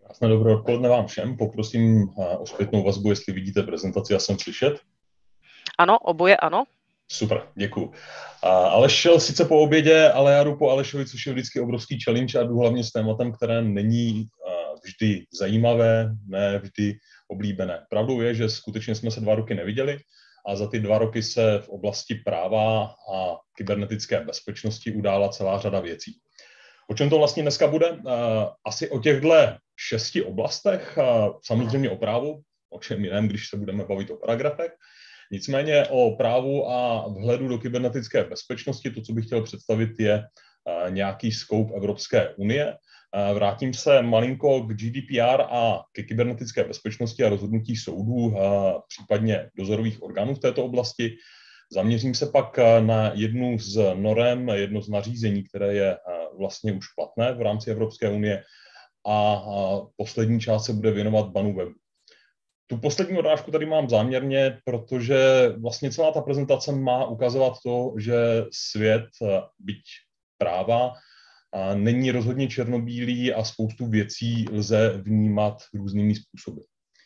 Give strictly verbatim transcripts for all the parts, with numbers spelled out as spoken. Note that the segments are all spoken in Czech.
Krásné dobré odpoledne vám všem. Poprosím o zpětnou vazbu, jestli vidíte prezentaci a jsem slyšet. Ano, oboje ano. Super, děkuju. Aleš šel sice po obědě, ale já jdu po Alešovi, což je vždycky obrovský challenge a jdu hlavně s tématem, které není vždy zajímavé, ne vždy oblíbené. Pravdou je, že skutečně jsme se dva roky neviděli a za ty dva roky se v oblasti práva a kybernetické bezpečnosti udála celá řada věcí. O čem to vlastně dneska bude? Asi o těchto šesti oblastech, samozřejmě o právu, o čem jiném, když se budeme bavit o paragrafech. Nicméně o právu a vhledu do kybernetické bezpečnosti, to, co bych chtěl představit, je nějaký scope Evropské unie. Vrátím se malinko k G D P R a ke kybernetické bezpečnosti a rozhodnutí soudů, případně dozorových orgánů v této oblasti. Zaměřím se pak na jednu z norem, jedno z nařízení, které je vlastně už platné v rámci Evropské unie a poslední část se bude věnovat banu webu. Tu poslední odrážku tady mám záměrně, protože vlastně celá ta prezentace má ukazovat to, že svět, byť práva, není rozhodně černobílý a spoustu věcí lze vnímat různými způsoby.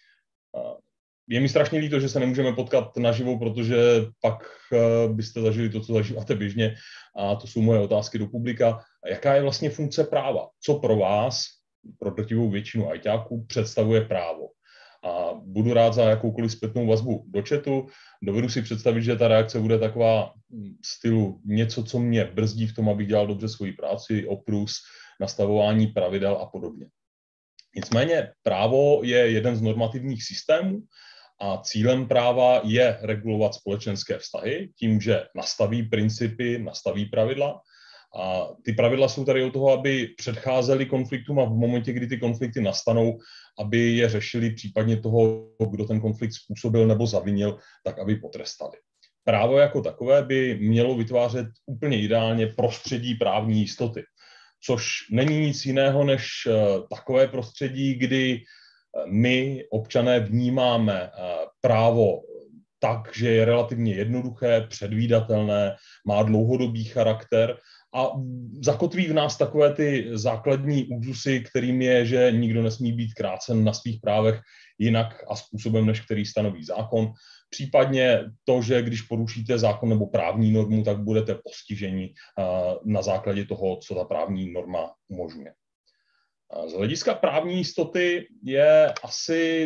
Je mi strašně líto, že se nemůžeme potkat naživo, protože pak byste zažili to, co zažíváte běžně, a to jsou moje otázky do publika. Jaká je vlastně funkce práva? Co pro vás, pro drtivou většinu ajťáků, představuje právo? A budu rád za jakoukoliv zpětnou vazbu do chatu. Dovedu si představit, že ta reakce bude taková stylu něco, co mě brzdí v tom, abych dělal dobře svoji práci, oprus, nastavování pravidel a podobně. Nicméně právo je jeden z normativních systémů a cílem práva je regulovat společenské vztahy tím, že nastaví principy, nastaví pravidla. A ty pravidla jsou tady od toho, aby předcházely konfliktům a v momentě, kdy ty konflikty nastanou, aby je řešili případně toho, kdo ten konflikt způsobil nebo zavinil, tak aby potrestali. Právo jako takové by mělo vytvářet úplně ideálně prostředí právní jistoty, což není nic jiného než takové prostředí, kdy my, občané, vnímáme právo tak, že je relativně jednoduché, předvídatelné, má dlouhodobý charakter a zakotví v nás takové ty základní úzusy, kterým je, že nikdo nesmí být krácen na svých právech jinak a způsobem, než který stanoví zákon. Případně to, že když porušíte zákon nebo právní normu, tak budete postiženi na základě toho, co ta právní norma umožňuje. Z hlediska právní jistoty je asi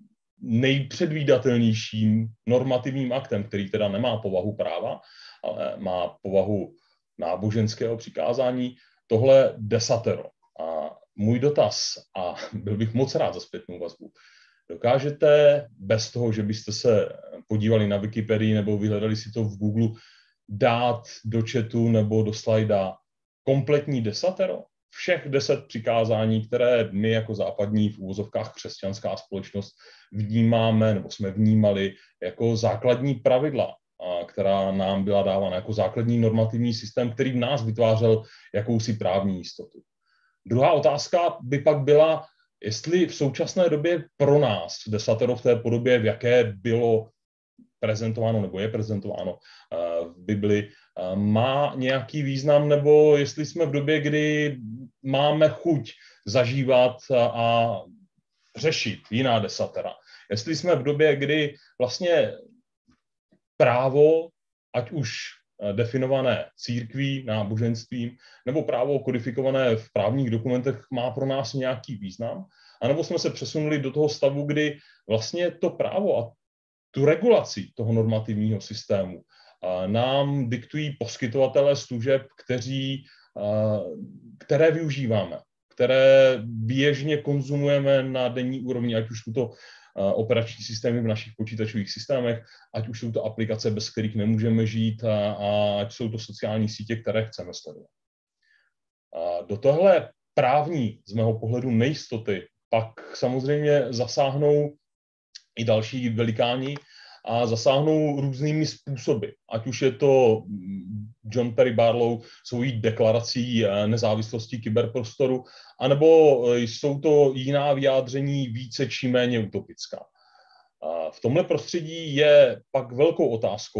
nejpředvídatelnějším normativním aktem, který teda nemá povahu práva, ale má povahu náboženského přikázání, tohle desatero. A můj dotaz, a byl bych moc rád za zpětnou vazbu, dokážete bez toho, že byste se podívali na Wikipedii nebo vyhledali si to v Google, dát do chatu nebo do slajda kompletní desatero? Všech deset přikázání, které my jako západní v úvozovkách křesťanská společnost vnímáme nebo jsme vnímali jako základní pravidla, která nám byla dávána jako základní normativní systém, který v nás vytvářel jakousi právní jistotu. Druhá otázka by pak byla, jestli v současné době pro nás desatero v té podobě, v jaké bylo prezentováno nebo je prezentováno v Bibli, má nějaký význam, nebo jestli jsme v době, kdy máme chuť zažívat a řešit jiná desatera. Jestli jsme v době, kdy vlastně právo, ať už definované církví, náboženstvím, nebo právo kodifikované v právních dokumentech má pro nás nějaký význam, anebo jsme se přesunuli do toho stavu, kdy vlastně to právo a tu regulaci toho normativního systému nám diktují poskytovatelé služeb, kteří, které využíváme, které běžně konzumujeme na denní úrovni, ať už jsou to operační systémy v našich počítačových systémech, ať už jsou to aplikace, bez kterých nemůžeme žít, a, a ať jsou to sociální sítě, které chceme sledovat. A do tohle právní, z mého pohledu, nejistoty pak samozřejmě zasáhnou i další velikáni a zasáhnou různými způsoby. Ať už je to John Perry Barlow svojí deklarací nezávislosti kyberprostoru, anebo jsou to jiná vyjádření více či méně utopická. A v tomhle prostředí je pak velkou otázkou,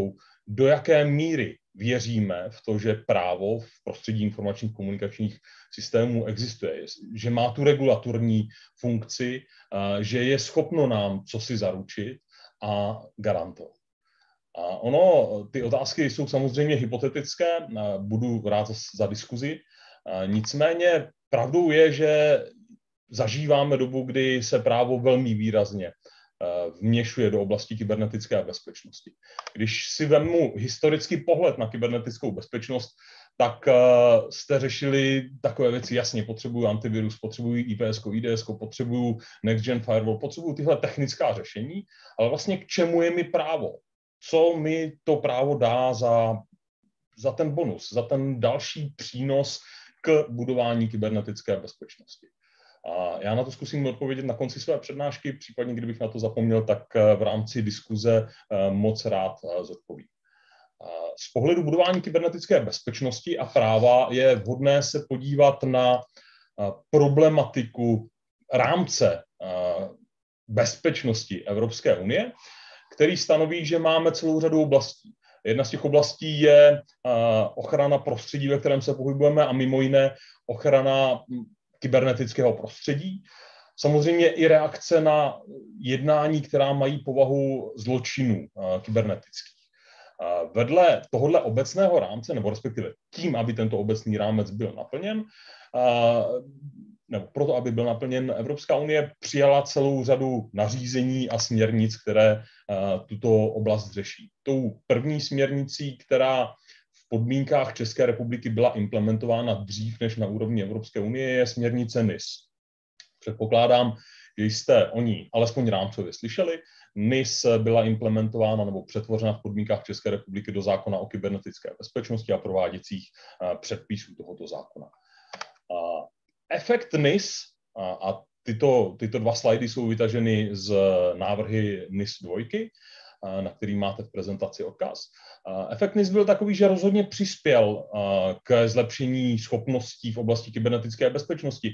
do jaké míry věříme v to, že právo v prostředí informačních komunikačních systémů existuje, že má tu regulatorní funkci, že je schopno nám cosi zaručit a garantovat. A ono, ty otázky jsou samozřejmě hypotetické, budu rád za diskuzi, nicméně pravdou je, že zažíváme dobu, kdy se právo velmi výrazně vměšuje do oblasti kybernetické bezpečnosti. Když si vezmu historický pohled na kybernetickou bezpečnost, tak jste řešili takové věci, jasně, potřebuju antivirus, potřebuju I P S, I D S, potřebuju Next Gen Firewall, potřebuju tyhle technická řešení, ale vlastně k čemu je mi právo? Co mi to právo dá za, za ten bonus, za ten další přínos k budování kybernetické bezpečnosti? A já na to zkusím odpovědět na konci své přednášky, případně kdybych na to zapomněl, tak v rámci diskuze moc rád zodpovím. Z pohledu budování kybernetické bezpečnosti a práva je vhodné se podívat na problematiku rámce bezpečnosti Evropské unie, který stanoví, že máme celou řadu oblastí. Jedna z těch oblastí je ochrana prostředí, ve kterém se pohybujeme, a mimo jiné ochrana kybernetického prostředí. Samozřejmě i reakce na jednání, která mají povahu zločinů kybernetických. Vedle tohohle obecného rámce, nebo respektive tím, aby tento obecný rámec byl naplněn, nebo proto, aby byl naplněn, Evropská unie přijala celou řadu nařízení a směrnic, které tuto oblast řeší. Tou první směrnicí, která v podmínkách České republiky byla implementována dřív než na úrovni Evropské unie, je směrnice N I S. Předpokládám, že jste o ní alespoň rámcově slyšeli. N I S byla implementována nebo přetvořena v podmínkách České republiky do zákona o kybernetické bezpečnosti a prováděcích předpisů tohoto zákona. Efekt N I S, a tyto, tyto dva slajdy jsou vytaženy z návrhy N I S dva, na který máte v prezentaci odkaz. Efekt N I S byl takový, že rozhodně přispěl k zlepšení schopností v oblasti kybernetické bezpečnosti.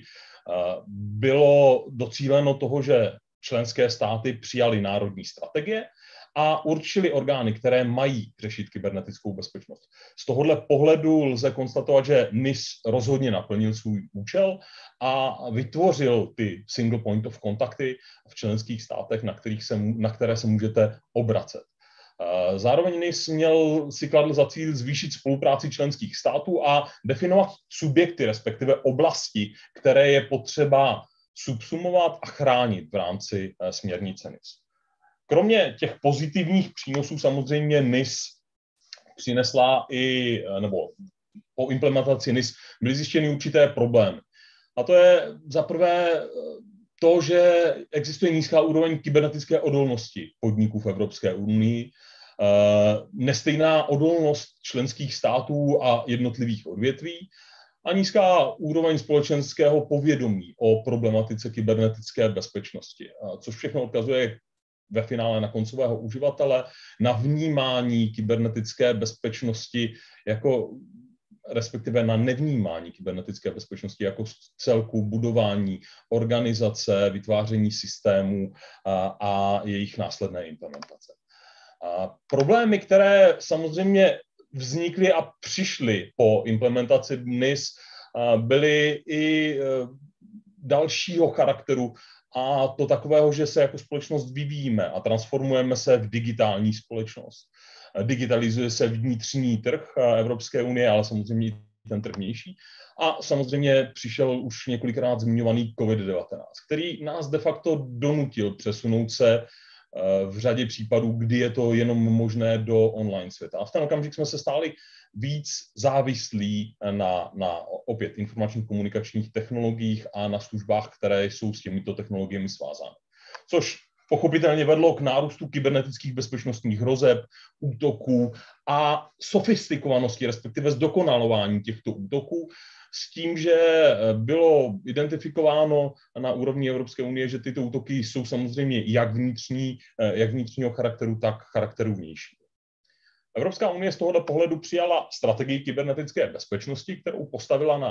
Bylo docíleno toho, že členské státy přijaly národní strategie a určili orgány, které mají řešit kybernetickou bezpečnost. Z tohohle pohledu lze konstatovat, že N I S rozhodně naplnil svůj účel a vytvořil ty single point of contacty v členských státech, na, kterých se, na které se můžete obracet. Zároveň N I S měl, si kladl za cíl zvýšit spolupráci členských států a definovat subjekty, respektive oblasti, které je potřeba subsumovat a chránit v rámci směrnice N I S. Kromě těch pozitivních přínosů samozřejmě N I S přinesla i, nebo po implementaci N I S byly zjištěny určité problémy. A to je za prvé to, že existuje nízká úroveň kybernetické odolnosti podniků v Evropské unii, nestejná odolnost členských států a jednotlivých odvětví a nízká úroveň společenského povědomí o problematice kybernetické bezpečnosti, což všechno odkazuje ve finále na koncového uživatele, na vnímání kybernetické bezpečnosti jako, respektive na nevnímání kybernetické bezpečnosti jako celku budování organizace, vytváření systémů a, a jejich následné implementace. A problémy, které samozřejmě vznikly a přišly po implementaci N I S, byly i dalšího charakteru, a to takového, že se jako společnost vyvíjíme a transformujeme se v digitální společnost. Digitalizuje se vnitřní trh Evropské unie, ale samozřejmě i ten trh vnější. A samozřejmě přišel už několikrát zmiňovaný COVID devatenáct, který nás de facto donutil přesunout se v řadě případů, kdy je to jenom možné, do online světa. A v ten okamžik jsme se stáli víc závislí na, na opět informačních komunikačních technologiích a na službách, které jsou s těmito technologiemi svázány. Což pochopitelně vedlo k nárůstu kybernetických bezpečnostních hrozeb, útoků a sofistikovanosti, respektive zdokonalování těchto útoků, s tím, že bylo identifikováno na úrovni Evropské unie, že tyto útoky jsou samozřejmě jak vnitřní, jak vnitřního charakteru, tak charakteru vnější. Evropská unie z tohoto pohledu přijala strategii kybernetické bezpečnosti, kterou postavila na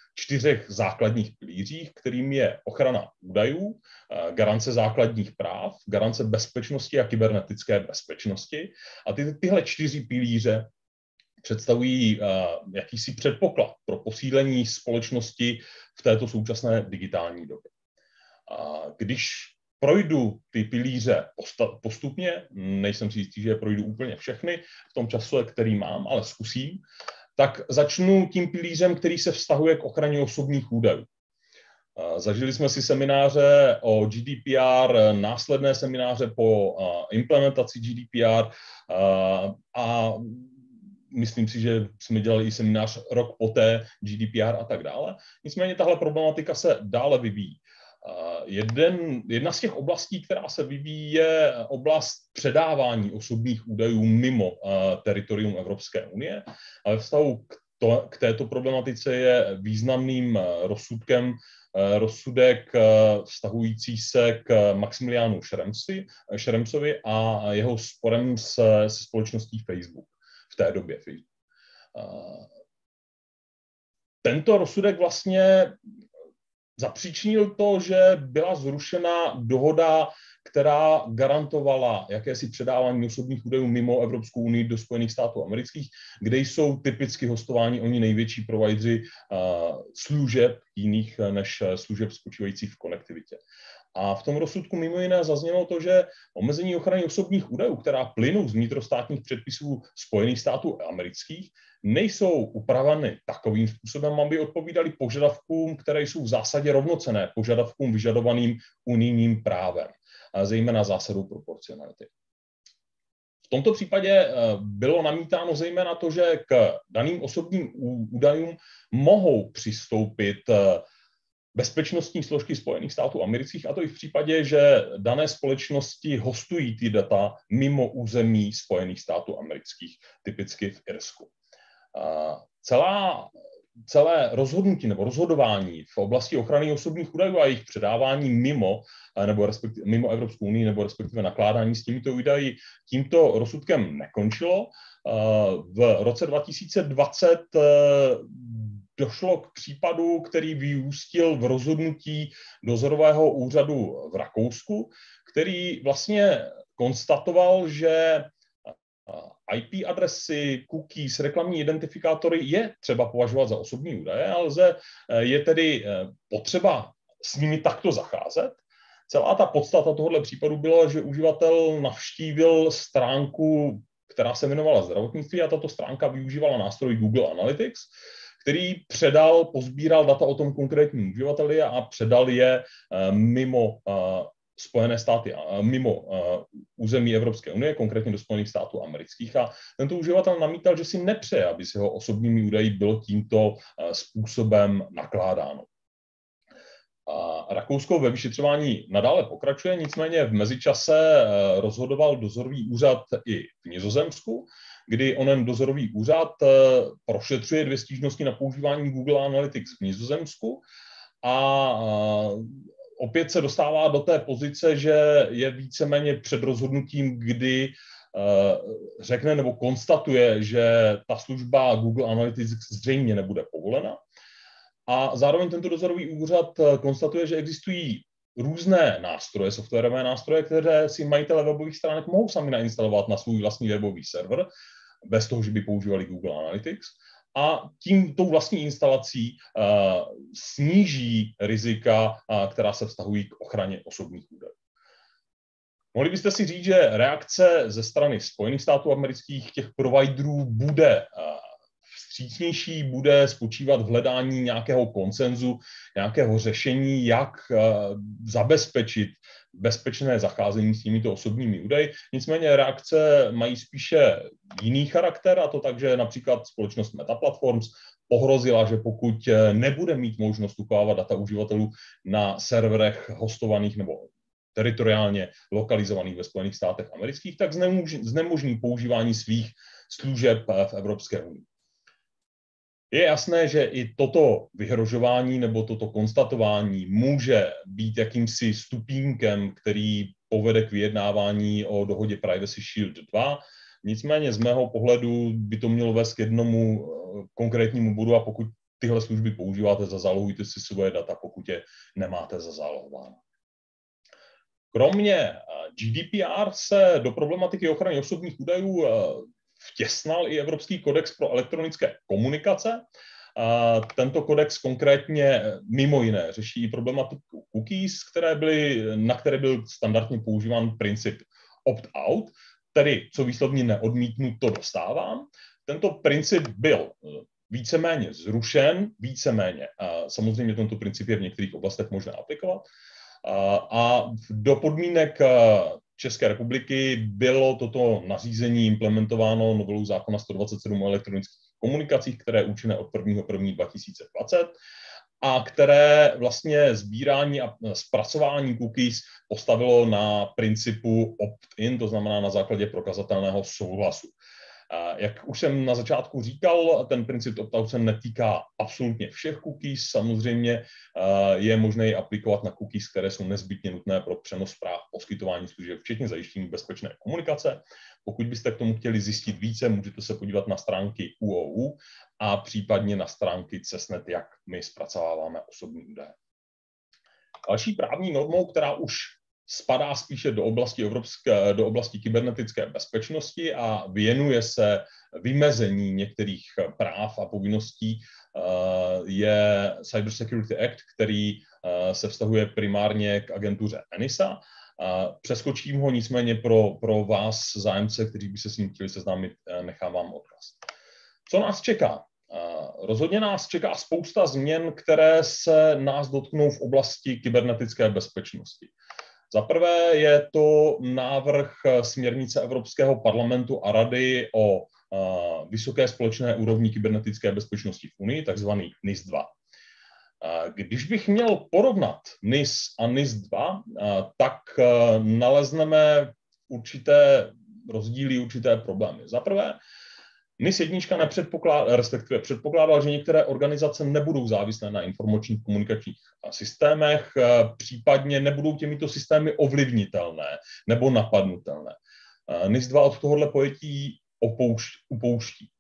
čtyřech základních pilířích, kterým je ochrana údajů, garance základních práv, garance bezpečnosti a kybernetické bezpečnosti. A ty, tyhle čtyři pilíře představují uh, jakýsi předpoklad pro posílení společnosti v této současné digitální době. Uh, když projdu ty pilíře postupně, nejsem si jistý, že je projdu úplně všechny v tom čase, který mám, ale zkusím, tak začnu tím pilířem, který se vztahuje k ochraně osobních údajů. Zažili jsme si semináře o G D P R, následné semináře po implementaci G D P R a myslím si, že jsme dělali i seminář rok poté, G D P R a tak dále. Nicméně tahle problematika se dále vyvíjí. Jeden, jedna z těch oblastí, která se vyvíjí, je oblast předávání osobních údajů mimo teritorium Evropské unie. A ve vztahu k, to, k této problematice je významným rozsudkem rozsudek vztahující se k Maximiliánu Šremcovi a jeho sporem se, se společností Facebook v té době. Facebook. Tento rozsudek vlastně zapříčinil to, že byla zrušena dohoda, která garantovala jakési předávání osobních údajů mimo Evropskou unii do Spojených států amerických, kde jsou typicky hostováni oni největší provideri uh, služeb jiných než služeb spočívajících v konektivitě. A v tom rozsudku mimo jiné zaznělo to, že omezení ochrany osobních údajů, která plynou z vnitrostátních předpisů Spojených států amerických, nejsou upraveny takovým způsobem, aby odpovídaly požadavkům, které jsou v zásadě rovnocenné požadavkům vyžadovaným unijním právem, a zejména zásadou proporcionality. V tomto případě bylo namítáno zejména to, že k daným osobním údajům mohou přistoupit bezpečnostní složky Spojených států amerických, a to i v případě, že dané společnosti hostují ty data mimo území Spojených států amerických, typicky v Irsku. Celá, celé rozhodnutí nebo rozhodování v oblasti ochrany osobních údajů a jejich předávání mimo, nebo respektive, mimo Evropskou unii nebo respektive nakládání s těmito údaji tímto rozsudkem nekončilo. V roce dva tisíce dvacet došlo k případu, který vyústil v rozhodnutí dozorového úřadu v Rakousku, který vlastně konstatoval, že I P adresy, cookies, reklamní identifikátory je třeba považovat za osobní údaje, ale lze, je tedy potřeba s nimi takto zacházet. Celá ta podstata tohoto případu byla, že uživatel navštívil stránku, která se jmenovala zdravotnictví, a tato stránka využívala nástroj Google Analytics, který předal, pozbíral data o tom konkrétním uživateli a předal je mimo Spojené státy, mimo území Evropské unie, konkrétně do Spojených států amerických. A tento uživatel namítal, že si nepřeje, aby s jeho osobními údaji bylo tímto způsobem nakládáno. A Rakousko ve vyšetřování nadále pokračuje, nicméně v mezičase rozhodoval dozorový úřad i v Nizozemsku, kdy onen dozorový úřad prošetřuje dvě stížnosti na používání Google Analytics v Nizozemsku a opět se dostává do té pozice, že je víceméně před rozhodnutím, kdy řekne nebo konstatuje, že ta služba Google Analytics zřejmě nebude povolena. A zároveň tento dozorový úřad konstatuje, že existují různé nástroje, softwarové nástroje, které si majitele webových stránek mohou sami nainstalovat na svůj vlastní webový server, bez toho, že by používali Google Analytics. A tím tou vlastní instalací uh, sníží rizika, uh, která se vztahují k ochraně osobních údajů. Mohli byste si říct, že reakce ze strany Spojených států amerických těch providerů bude uh, vstřícnější, bude spočívat v hledání nějakého konsenzu, nějakého řešení, jak uh, zabezpečit bezpečné zacházení s těmito osobními údaji. Nicméně reakce mají spíše jiný charakter, a to tak, že například společnost Meta Platforms pohrozila, že pokud nebude mít možnost uchovávat data uživatelů na serverech hostovaných nebo teritoriálně lokalizovaných ve Spojených státech amerických, tak znemožní používání svých služeb v Evropské unii. Je jasné, že i toto vyhrožování nebo toto konstatování může být jakýmsi stupínkem, který povede k vyjednávání o dohodě Privacy Shield dva. Nicméně z mého pohledu by to mělo vést k jednomu konkrétnímu bodu, a pokud tyhle služby používáte, zazálohujte si svoje data, pokud je nemáte zazálohováno. Kromě G D P R se do problematiky ochrany osobních údajů vtěsnal i Evropský kodex pro elektronické komunikace. Tento kodex konkrétně mimo jiné řeší problematiku cookies, které byly, na které byl standardně používán princip opt-out, tedy co výslovně neodmítnu, to dostávám. Tento princip byl víceméně zrušen, víceméně. Samozřejmě tento princip je v některých oblastech možné aplikovat. A do podmínek České republiky bylo toto nařízení implementováno novelou zákona sto dvacet sedm o elektronických komunikacích, které je účinné od prvního prvního dva tisíce dvacet a které vlastně sbírání a zpracování cookies postavilo na principu opt-in, to znamená na základě prokazatelného souhlasu. Jak už jsem na začátku říkal, ten princip opt-out se netýká absolutně všech cookies. Samozřejmě je možné ji aplikovat na cookies, které jsou nezbytně nutné pro přenos zpráv, poskytování služeb, včetně zajištění bezpečné komunikace. Pokud byste k tomu chtěli zjistit více, můžete se podívat na stránky U O U a případně na stránky CESNET, jak my zpracováváme osobní údaje. Další právní normou, která už spadá spíše do oblasti, evropské, do oblasti kybernetické bezpečnosti a věnuje se vymezení některých práv a povinností, je Cyber Security Act, který se vztahuje primárně k agentuře ENISA. Přeskočím ho, nicméně pro, pro vás, zájemce, kteří by se s ním chtěli seznámit, nechám vám odkaz. Co nás čeká? Rozhodně nás čeká spousta změn, které se nás dotknou v oblasti kybernetické bezpečnosti. Za prvé je to návrh směrnice Evropského parlamentu a Rady o vysoké společné úrovni kybernetické bezpečnosti v Unii, takzvaný N I S dva. Když bych měl porovnat N I S a N I S dva, tak nalezneme určité rozdíly, určité problémy. Za prvé, N I S jedna nepředpokládá, respektive předpokládal, že některé organizace nebudou závislé na informačních komunikačních systémech, případně nebudou těmito systémy ovlivnitelné nebo napadnutelné. N I S dva od tohohle pojetí opouští, upouští.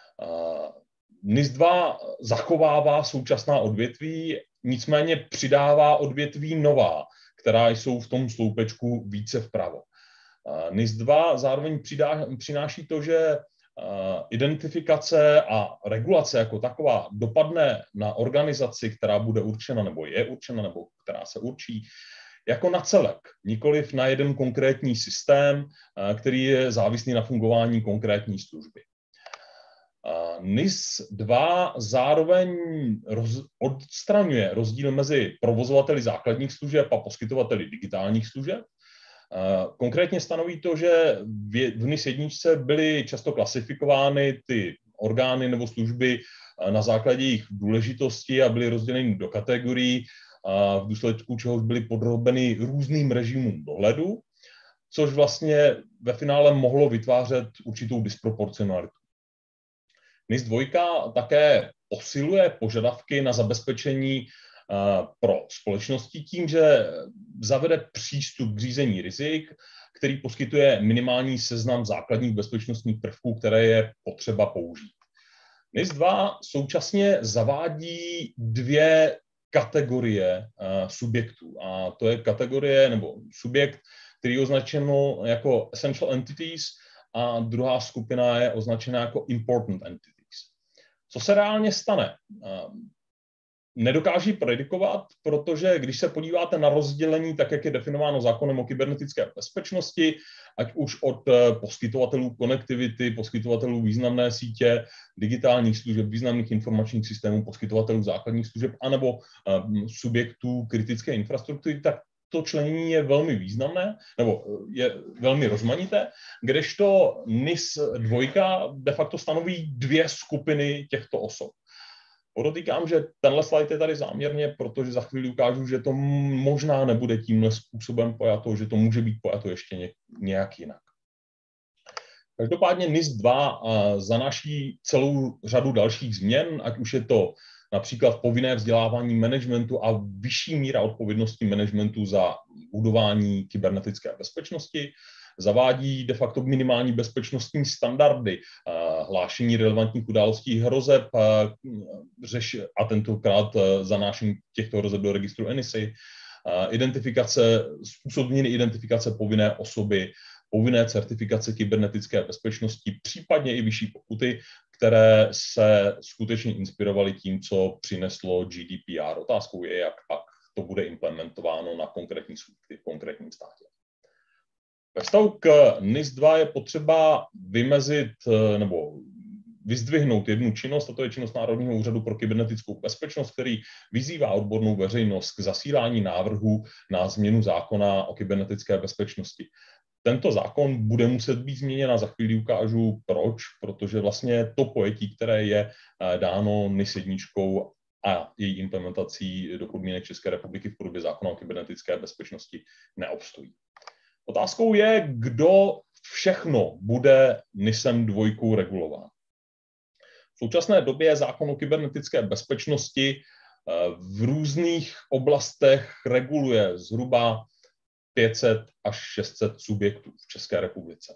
N I S dva zachovává současná odvětví, nicméně přidává odvětví nová, která jsou v tom sloupečku více vpravo. N I S dva zároveň přidá, přináší to, že identifikace a regulace jako taková dopadne na organizaci, která bude určena nebo je určena nebo která se určí, jako na celek, nikoliv na jeden konkrétní systém, který je závislý na fungování konkrétní služby. N I S dva zároveň roz, odstraňuje rozdíl mezi provozovateli základních služeb a poskytovateli digitálních služeb. Konkrétně stanoví to, že v N I S jedna byly často klasifikovány ty orgány nebo služby na základě jejich důležitosti a byly rozděleny do kategorií, v důsledku čehož byly podrobeny různým režimům dohledu, což vlastně ve finále mohlo vytvářet určitou disproporcionalitu. N I S dva také posiluje požadavky na zabezpečení pro společnosti tím, že zavede přístup k řízení rizik, který poskytuje minimální seznam základních bezpečnostních prvků, které je potřeba použít. N I S dva současně zavádí dvě kategorie subjektů. A to je kategorie nebo subjekt, který je označeno jako essential entities a druhá skupina je označena jako important entities. Co se reálně stane? Nedokáží predikovat, protože když se podíváte na rozdělení, tak jak je definováno zákonem o kybernetické bezpečnosti, ať už od poskytovatelů konektivity, poskytovatelů významné sítě, digitálních služeb, významných informačních systémů, poskytovatelů základních služeb, anebo subjektů kritické infrastruktury, tak to členění je velmi významné, nebo je velmi rozmanité, kdežto N I S dva de facto stanoví dvě skupiny těchto osob. Podotýkám, že tenhle slide je tady záměrně, protože za chvíli ukážu, že to možná nebude tímhle způsobem pojato, že to může být pojato ještě nějak jinak. Každopádně N I S dva zanáší celou řadu dalších změn, ať už je to například povinné vzdělávání managementu a vyšší míra odpovědnosti managementu za budování kybernetické bezpečnosti. zavádí de facto minimální bezpečnostní standardy, hlášení relevantních událostí hrozeb, řeš, a tentokrát zanášení těchto hrozeb do registru N I S A, identifikace, způsob změny identifikace povinné osoby, povinné certifikace kybernetické bezpečnosti, případně i vyšší pokuty, které se skutečně inspirovaly tím, co přineslo G D P R. Otázkou je, jak pak to bude implementováno na konkrétní subjekty v konkrétním státě. Ve vztahu k N I S dva je potřeba vymezit nebo vyzdvihnout jednu činnost, a to je činnost Národního úřadu pro kybernetickou bezpečnost, který vyzývá odbornou veřejnost k zasílání návrhů na změnu zákona o kybernetické bezpečnosti. Tento zákon bude muset být změněn a za chvíli ukážu proč, protože vlastně to pojetí, které je dáno N I S jedna a její implementací do podmínek České republiky v podobě zákona o kybernetické bezpečnosti neobstojí. Otázkou je, kdo všechno bude N I S dvojkou regulován. V současné době je zákon o kybernetické bezpečnosti v různých oblastech reguluje zhruba pět set až šest set subjektů v České republice.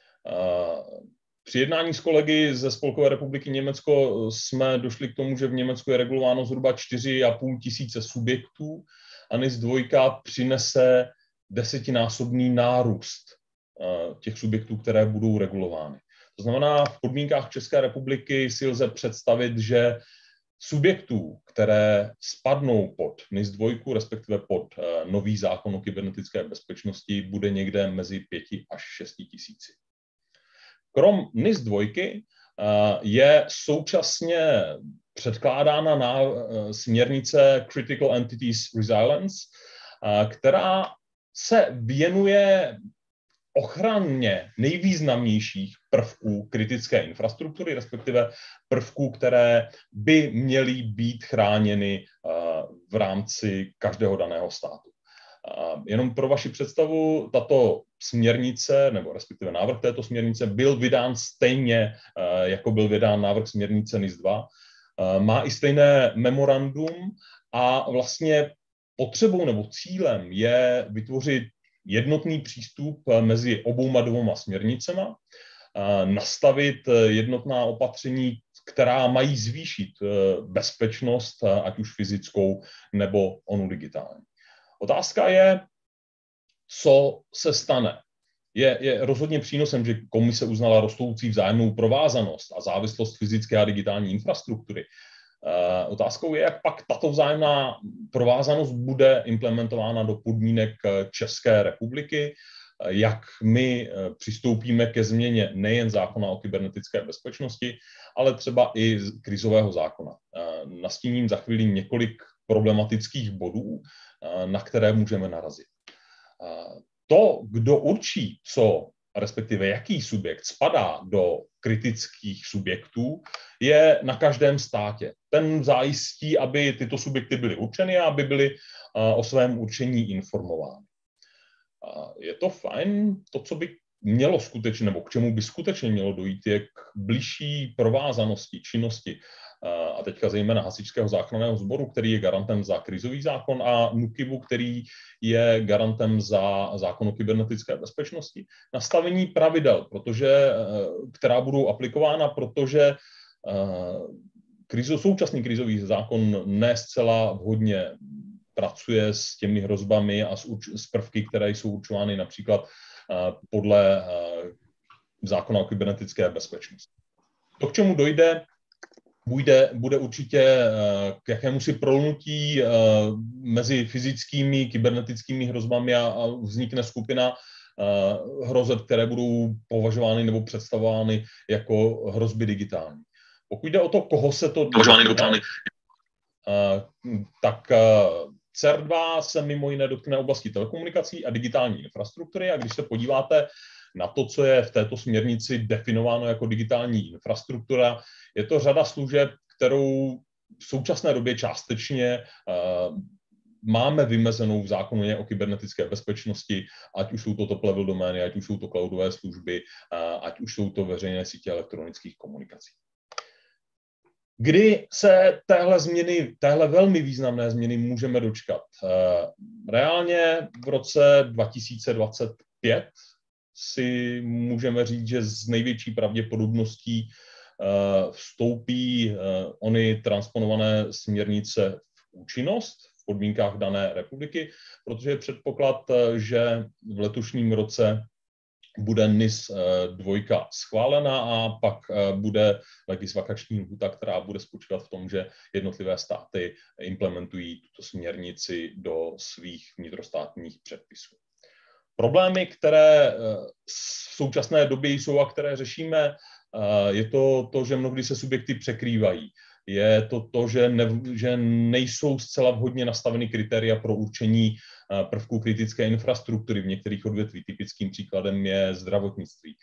Při jednání s kolegy ze Spolkové republiky Německo jsme došli k tomu, že v Německu je regulováno zhruba čtyři a půl tisíce subjektů a N I S dva přinese desetinásobný nárůst těch subjektů, které budou regulovány. To znamená, v podmínkách České republiky si lze představit, že subjektů, které spadnou pod N I S dva, respektive pod nový zákon o kybernetické bezpečnosti, bude někde mezi pěti až šesti tisíci. Krom N I S dva je současně předkládána na směrnice Critical Entities Resilience, která se věnuje ochraně nejvýznamnějších prvků kritické infrastruktury, respektive prvků, které by měly být chráněny v rámci každého daného státu. Jenom pro vaši představu, tato směrnice, nebo respektive návrh této směrnice byl vydán stejně, jako byl vydán návrh směrnice N I S dva. Má i stejné memorandum a vlastně potřebou nebo cílem je vytvořit jednotný přístup mezi obouma dvouma směrnicema, nastavit jednotná opatření, která mají zvýšit bezpečnost, ať už fyzickou nebo onu digitální. Otázka je, co se stane. Je, je rozhodně přínosem, že komise uznala rostoucí vzájemnou provázanost a závislost fyzické a digitální infrastruktury. Uh, otázkou je, jak pak tato vzájemná provázanost bude implementována do podmínek České republiky, jak my přistoupíme ke změně nejen zákona o kybernetické bezpečnosti, ale třeba i krizového zákona. Uh, nastíním za chvíli několik problematických bodů, uh, na které můžeme narazit. Uh, to, kdo určí, co respektive jaký subjekt spadá do kritických subjektů, je na každém státě. Ten zajistí, aby tyto subjekty byly určeny a aby byly o svém určení informovány. Je to fajn, to, co by mělo skutečně, nebo k čemu by skutečně mělo dojít, je k bližší provázanosti činnosti, a teďka zejména Hasičského záchranného sboru, který je garantem za krizový zákon, a NÚKIBu, který je garantem za zákon o kybernetické bezpečnosti. Nastavení pravidel, protože, která budou aplikována, protože krizo, současný krizový zákon ne zcela vhodně pracuje s těmi hrozbami a s, s prvky, které jsou určovány například podle zákona o kybernetické bezpečnosti. To, k čemu dojde, Bude, bude určitě k jakémusi prolnutí mezi fyzickými, kybernetickými hrozbami a, a vznikne skupina hrozeb, které budou považovány nebo představovány jako hrozby digitální. Pokud jde o to, koho se to digitální, tak C E R dva se mimo jiné dotkne oblasti telekomunikací a digitální infrastruktury, a když se podíváte na to, co je v této směrnici definováno jako digitální infrastruktura, je to řada služeb, kterou v současné době částečně uh, máme vymezenou v zákoně o kybernetické bezpečnosti, ať už jsou to top-level domény, ať už jsou to cloudové služby, uh, ať už jsou to veřejné sítě elektronických komunikací. Kdy se téhle změny, téhle velmi významné změny můžeme dočkat? Uh, reálně v roce dva tisíce dvacet pět, si můžeme říct, že s největší pravděpodobností vstoupí ony transponované směrnice v účinnost v podmínkách dané republiky, protože je předpoklad, že v letošním roce bude N I S dva schválena a pak bude legisvakanční lhůta, která bude spočívat v tom, že jednotlivé státy implementují tuto směrnici do svých vnitrostátních předpisů. Problémy, které v současné době jsou a které řešíme, je to to, že mnohdy se subjekty překrývají. Je to to, že, ne, že nejsou zcela vhodně nastaveny kritéria pro určení prvků kritické infrastruktury v některých odvětví. Typickým příkladem je zdravotnictví.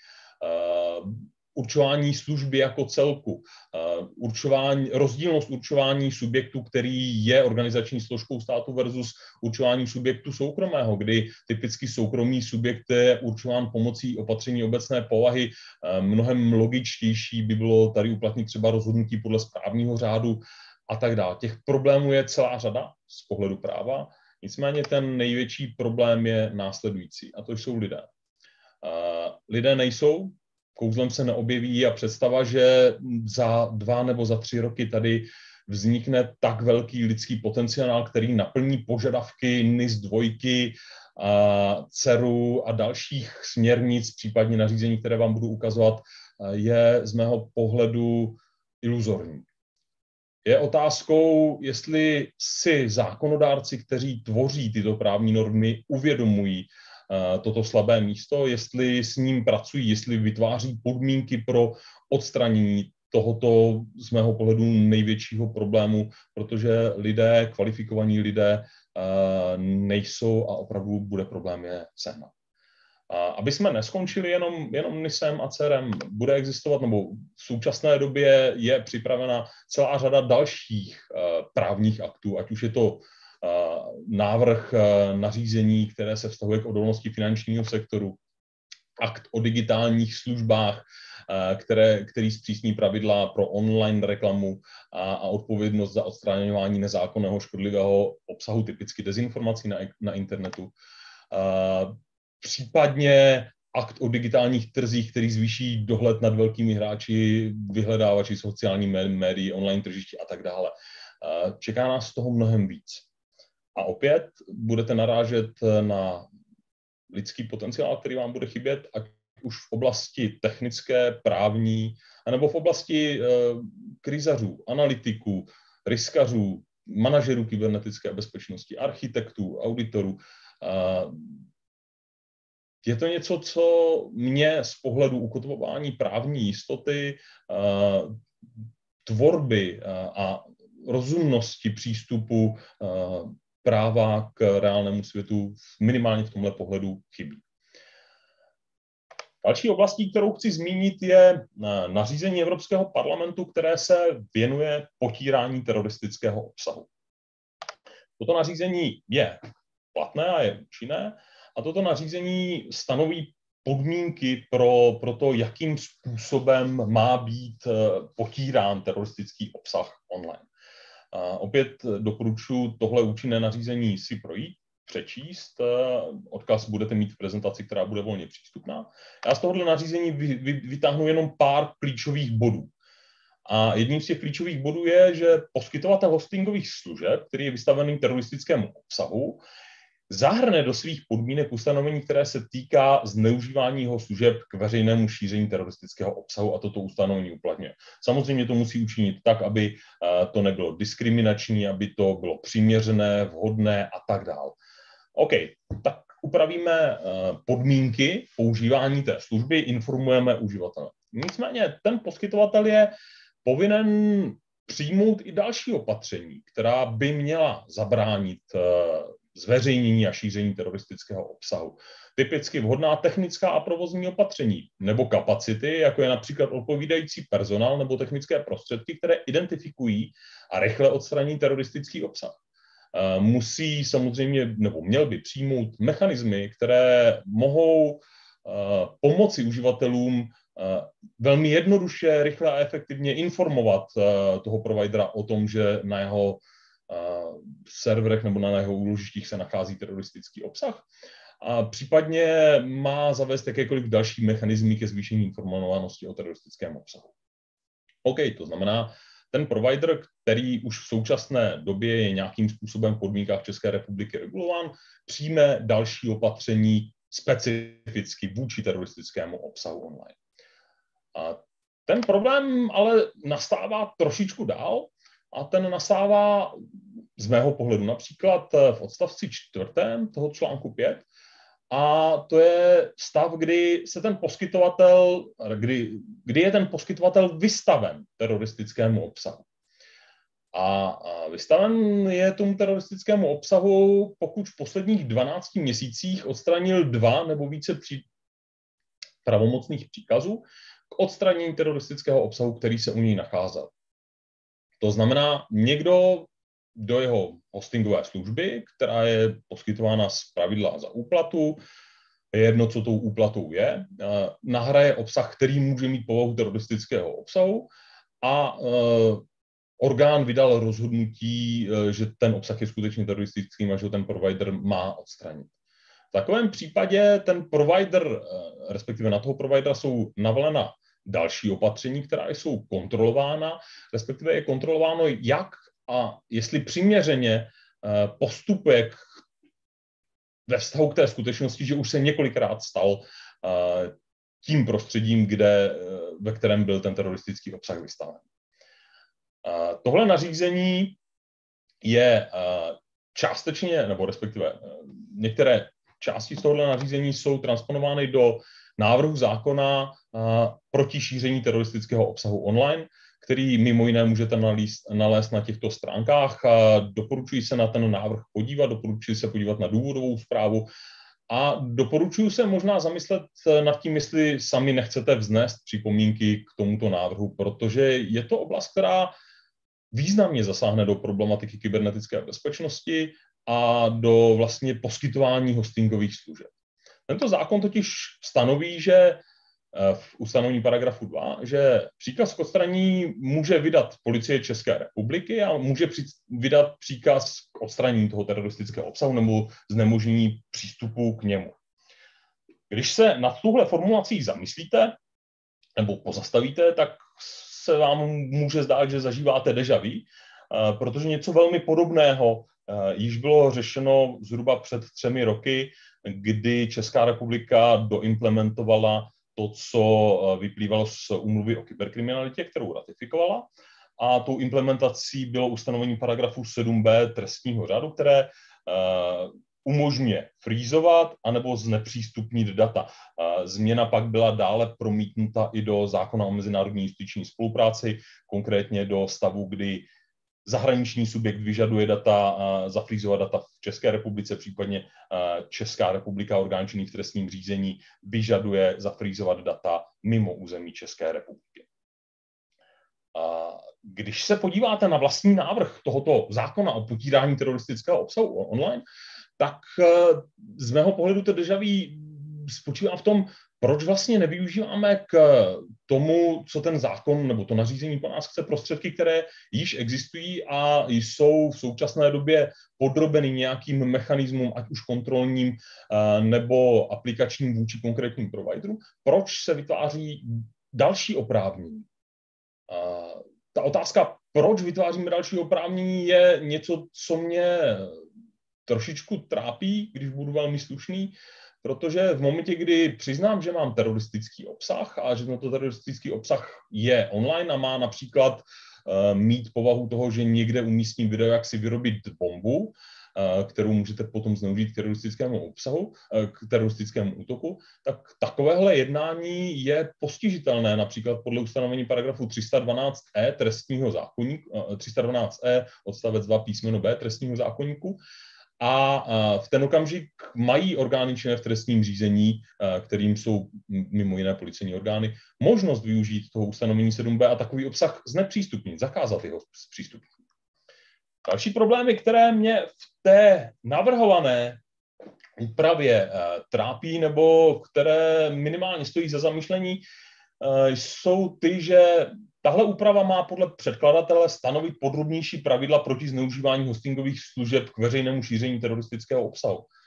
Určování služby jako celku, určování, rozdílnost určování subjektu, který je organizační složkou státu versus určování subjektu soukromého, kdy typicky soukromý subjekt je určován pomocí opatření obecné povahy. Mnohem logičtější by bylo tady uplatnit třeba rozhodnutí podle správního řádu a tak dále. Těch problémů je celá řada z pohledu práva, nicméně ten největší problém je následující, a to jsou lidé. Lidé nejsou, kouzlem se neobjeví a představa, že za dva nebo za tři roky tady vznikne tak velký lidský potenciál, který naplní požadavky N I S dva, C E R U a dalších směrnic, případně nařízení, které vám budu ukazovat, je z mého pohledu iluzorní. Je otázkou, jestli si zákonodárci, kteří tvoří tyto právní normy, uvědomují toto slabé místo, jestli s ním pracují, jestli vytváří podmínky pro odstranění tohoto z mého pohledu největšího problému, protože lidé, kvalifikovaní lidé nejsou a opravdu bude problém je sehnat. Aby jsme neskončili jenom, jenom N I S em a C E R em, bude existovat, nebo v současné době je připravena celá řada dalších právních aktů, ať už je to návrh nařízení, které se vztahuje k odolnosti finančního sektoru, akt o digitálních službách, které, který zpřísní pravidla pro online reklamu a, a odpovědnost za odstraňování nezákonného škodlivého obsahu, typicky dezinformací na, na internetu. Případně akt o digitálních trzích, který zvýší dohled nad velkými hráči, vyhledávači sociální médií, online tržišti a tak dále. Čeká nás toho mnohem víc. A opět budete narážet na lidský potenciál, který vám bude chybět, ať už v oblasti technické, právní, anebo v oblasti uh, krizařů, analytiků, riskařů, manažerů kybernetické bezpečnosti, architektů, auditorů. Uh, je to něco, co mě z pohledu ukotvování právní jistoty, uh, tvorby uh, a rozumnosti přístupu uh, práva k reálnému světu minimálně v tomhle pohledu chybí. Další oblastí, kterou chci zmínit, je nařízení Evropského parlamentu, které se věnuje potírání teroristického obsahu. Toto nařízení je platné a je účinné a toto nařízení stanoví podmínky pro, pro to, jakým způsobem má být potírán teroristický obsah online. A opět doporučuji tohle účinné nařízení si projít, přečíst. Odkaz budete mít v prezentaci, která bude volně přístupná. Já z tohohle nařízení vy, vy, vytáhnu jenom pár klíčových bodů. A jedním z těch klíčových bodů je, že poskytovatel hostingových služeb, který je vystavený teroristickému obsahu, zahrne do svých podmínek ustanovení, které se týká zneužívání jeho služeb k veřejnému šíření teroristického obsahu a toto ustanovení uplatňuje. Samozřejmě to musí učinit tak, aby to nebylo diskriminační, aby to bylo přiměřené, vhodné a tak dále. OK, tak upravíme podmínky používání té služby, informujeme uživatele. Nicméně ten poskytovatel je povinen přijmout i další opatření, která by měla zabránit zveřejnění a šíření teroristického obsahu. Typicky vhodná technická a provozní opatření nebo kapacity, jako je například odpovídající personál nebo technické prostředky, které identifikují a rychle odstraní teroristický obsah. Musí samozřejmě, nebo měl by přijmout mechanismy, které mohou pomoci uživatelům velmi jednoduše, rychle a efektivně informovat toho providera o tom, že na jeho serverech nebo na jeho úložištích se nachází teroristický obsah. a případně má zavést jakékoliv další mechanismy ke zvýšení informovanosti o teroristickém obsahu. OK, to znamená, ten provider, který už v současné době je nějakým způsobem v podmínkách České republiky regulován, přijme další opatření specificky vůči teroristickému obsahu online. A ten problém ale nastává trošičku dál a ten nastává z mého pohledu například v odstavci čtvrtém toho článku pět, a to je stav, kdy se ten poskytovatel, kdy, kdy je ten poskytovatel vystaven teroristickému obsahu. A vystaven je tomu teroristickému obsahu, pokud v posledních dvanácti měsících odstranil dva nebo více při pravomocných příkazů k odstranění teroristického obsahu, který se u něj nacházel. To znamená, někdo do jeho hostingové služby, která je poskytována zpravidla za úplatu, je jedno, co tou úplatou je, nahraje obsah, který může mít povahu teroristického obsahu a orgán vydal rozhodnutí, že ten obsah je skutečně teroristický a že ten provider má odstranit. V takovém případě ten provider, respektive na toho providera jsou navolena další opatření, která jsou kontrolována, respektive je kontrolováno, jak a jestli přiměřeně postupuje ve vztahu k té skutečnosti, že už se několikrát stal tím prostředím, kde, ve kterém byl ten teroristický obsah vystaven. Tohle nařízení je částečně, nebo respektive některé části z tohoto nařízení jsou transponovány do návrhu zákona proti šíření teroristického obsahu online, který mimo jiné můžete nalíst, nalézt na těchto stránkách. Doporučuji se na ten návrh podívat, doporučuji se podívat na důvodovou zprávu a doporučuji se možná zamyslet nad tím, jestli sami nechcete vznést připomínky k tomuto návrhu, protože je to oblast, která významně zasáhne do problematiky kybernetické bezpečnosti a do vlastně poskytování hostingových služeb. Tento zákon totiž stanoví, že v ustanovení paragrafu dva, že příkaz k odstranění může vydat Policie České republiky a může vydat příkaz k odstranění toho teroristického obsahu nebo znemožnění přístupu k němu. Když se nad tuhle formulací zamyslíte nebo pozastavíte, tak se vám může zdát, že zažíváte déjà vu, protože něco velmi podobného již bylo řešeno zhruba před třemi roky, kdy Česká republika doimplementovala to, co vyplývalo z úmluvy o kyberkriminalitě, kterou ratifikovala. A tou implementací bylo ustanovení paragrafu sedm bé trestního řádu, které uh, umožňuje frýzovat anebo znepřístupnit data. Uh, změna pak byla dále promítnuta i do zákona o mezinárodní justiční spolupráci, konkrétně do stavu, kdy zahraniční subjekt vyžaduje data, zafrýzovat data v České republice, případně Česká republika, orgán činný v trestním řízení, vyžaduje zafrýzovat data mimo území České republiky. Když se podíváte na vlastní návrh tohoto zákona o potírání teroristického obsahu online, tak z mého pohledu to déjà vu spočívá v tom, proč vlastně nevyužíváme k tomu, co ten zákon nebo to nařízení po nás chce, prostředky, které již existují a jsou v současné době podrobeny nějakým mechanismům, ať už kontrolním nebo aplikačním vůči konkrétním providerům. Proč se vytváří další oprávnění? Ta otázka, proč vytváříme další oprávnění, je něco, co mě trošičku trápí, když budu velmi slušný, protože v momentě, kdy přiznám, že mám teroristický obsah a že tento teroristický obsah je online a má například uh, mít povahu toho, že někde umístím video, jak si vyrobit bombu, uh, kterou můžete potom zneužít k teroristickému obsahu, uh, k teroristickému útoku, tak takovéhle jednání je postižitelné například podle ustanovení paragrafu tři sta dvanáct e trestního zákoníku, uh, tři sta dvanáct e odstavec dva písmeno B trestního zákoníku. A v ten okamžik mají orgány činné v trestním řízení, kterým jsou mimo jiné policejní orgány, možnost využít toho ustanovení sedm bé a takový obsah znepřístupnit, zakázat jeho zpřístupnění. Další problémy, které mě v té navrhované úpravě trápí nebo které minimálně stojí za zamyšlení, jsou ty, že tahle úprava má podle předkladatele stanovit podrobnější pravidla proti zneužívání hostingových služeb k veřejnému šíření teroristického obsahu.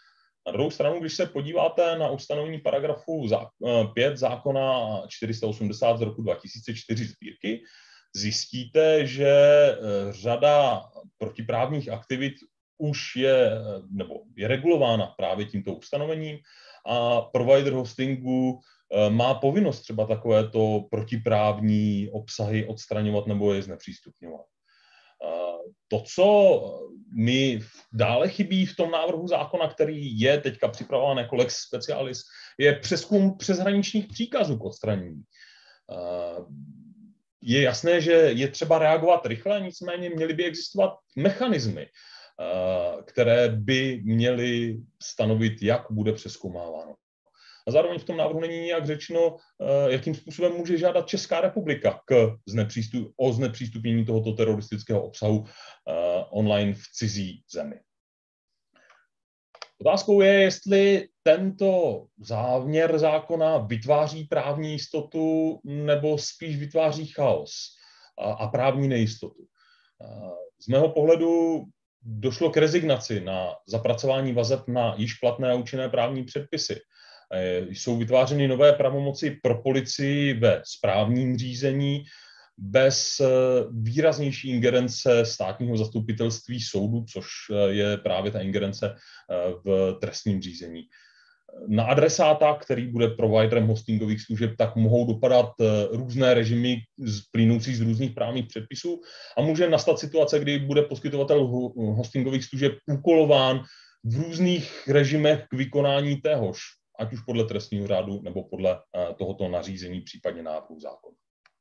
Na druhou stranu, když se podíváte na ustanovení paragrafu pět zákona čtyři sta osmdesát z roku dva tisíce čtyři sbírky, zjistíte, že řada protiprávních aktivit už je, nebo je regulována právě tímto ustanovením a provider hostingu má povinnost třeba takovéto protiprávní obsahy odstraňovat nebo je znepřístupňovat. To, co mi dále chybí v tom návrhu zákona, který je teďka připravován jako lex specialis, je přezkum přeshraničních příkazů k odstranění. Je jasné, že je třeba reagovat rychle, nicméně měly by existovat mechanismy, které by měly stanovit, jak bude přezkoumáváno. A zároveň v tom návrhu není nijak řečeno, jakým způsobem může žádat Česká republika k znepřístup, o znepřístupnění tohoto teroristického obsahu online v cizí zemi. Otázkou je, jestli tento záměr zákona vytváří právní jistotu nebo spíš vytváří chaos a právní nejistotu. Z mého pohledu došlo k rezignaci na zapracování vazeb na již platné a účinné právní předpisy. Jsou vytvářeny nové pravomoci pro policii ve správním řízení bez výraznější ingerence státního zastupitelství soudu, což je právě ta ingerence v trestním řízení. Na adresáta, který bude providerem hostingových služeb, tak mohou dopadat různé režimy plynoucí z různých právních předpisů a může nastat situace, kdy bude poskytovatel hostingových služeb úkolován v různých režimech k vykonání téhož, ať už podle trestního řádu nebo podle tohoto nařízení, případně návrhu zákona.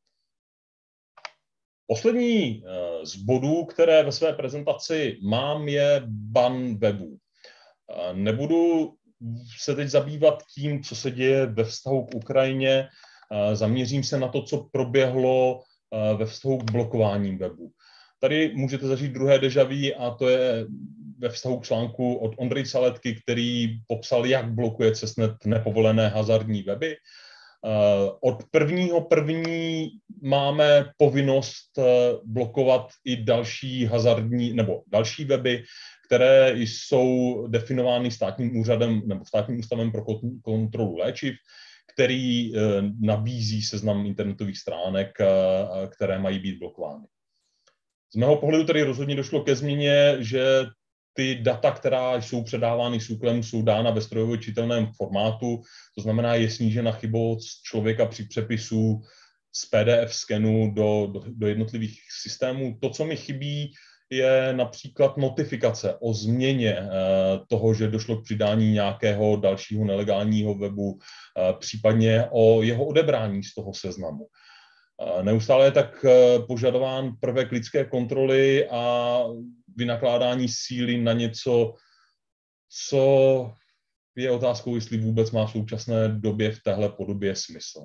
Poslední z bodů, které ve své prezentaci mám, je ban webů. Nebudu se teď zabývat tím, co se děje ve vztahu k Ukrajině. Zaměřím se na to, co proběhlo ve vztahu k blokováním webu. Tady můžete zažít druhé déjà vu a to je ve vztahu k článku od Ondřeje Saletky, který popsal, jak blokuje Cestnet nepovolené hazardní weby. Od prvního první máme povinnost blokovat i další hazardní nebo další weby, které jsou definovány státním úřadem nebo státním ústavem pro kontrolu léčiv, který nabízí seznam internetových stránek, které mají být blokovány. Z mého pohledu tedy rozhodně došlo ke změně, že ty data, která jsou předávány SÚKLem, jsou dána ve strojově čitelném formátu, to znamená, je snížena chybovost člověka při přepisu z P D F skenu do, do, do jednotlivých systémů. To, co mi chybí, je například notifikace o změně eh, toho, že došlo k přidání nějakého dalšího nelegálního webu, eh, případně o jeho odebrání z toho seznamu. Eh, neustále je tak eh, požadován prvek lidské kontroly a vynakládání síly na něco, co je otázkou, jestli vůbec má v současné době v téhle podobě smysl.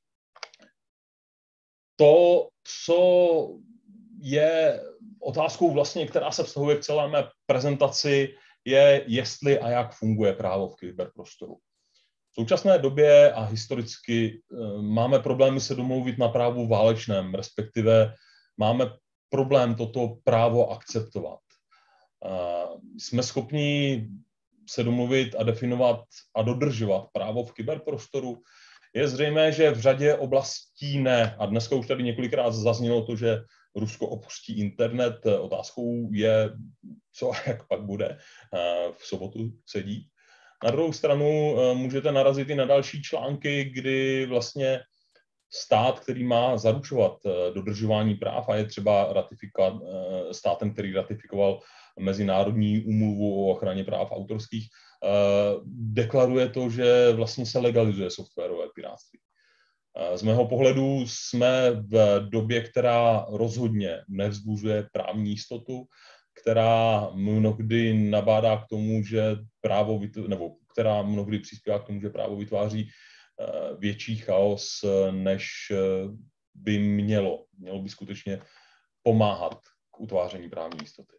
To, co je otázkou vlastně, která se vztahuje k celé mé prezentaci, je, jestli a jak funguje právo v kyberprostoru. V současné době a historicky máme problémy se domluvit na právu válečném, respektive máme problém toto právo akceptovat. Jsme schopni se domluvit a definovat a dodržovat právo v kyberprostoru. Je zřejmé, že v řadě oblastí ne. A dneska už tady několikrát zaznělo to, že Rusko opustí internet. Otázkou je, co a jak pak bude v sobotu se dít. Na druhou stranu můžete narazit i na další články, kdy vlastně stát, který má zaručovat dodržování práv a je třeba ratifikovat státem, který ratifikoval Mezinárodní úmluvu o ochraně práv autorských, deklaruje to, že vlastně se legalizuje softwarové pirátství. Z mého pohledu jsme v době, která rozhodně nevzbuzuje právní jistotu, která mnohdy nabádá k tomu, že právo, nebo která mnohdy přispívá k tomu, že právo vytváří větší chaos, než by mělo. Mělo by skutečně pomáhat k utváření právní jistoty.